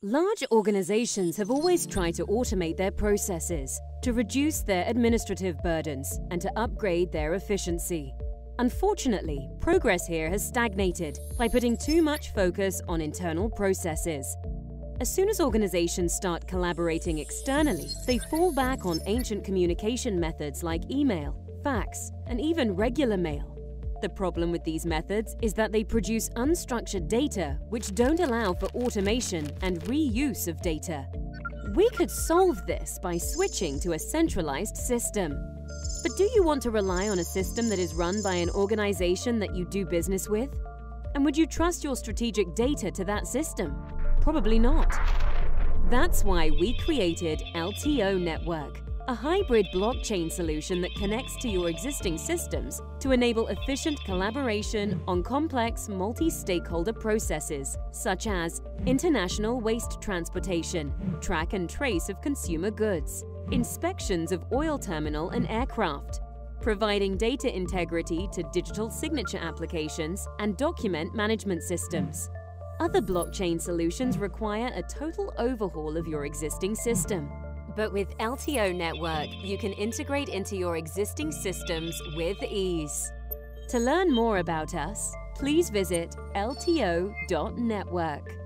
Large organizations have always tried to automate their processes, to reduce their administrative burdens, and to upgrade their efficiency. Unfortunately, progress here has stagnated by putting too much focus on internal processes. As soon as organizations start collaborating externally, they fall back on ancient communication methods like email, fax, and even regular mail. The problem with these methods is that they produce unstructured data which don't allow for automation and reuse of data. We could solve this by switching to a centralized system. But do you want to rely on a system that is run by an organization that you do business with? And would you trust your strategic data to that system? Probably not. That's why we created LTO Network, a hybrid blockchain solution that connects to your existing systems to enable efficient collaboration on complex multi-stakeholder processes, such as international waste transportation, track and trace of consumer goods, inspections of oil terminal and aircraft, providing data integrity to digital signature applications and document management systems. Other blockchain solutions require a total overhaul of your existing system. But with LTO Network, you can integrate into your existing systems with ease. To learn more about us, please visit lto.network.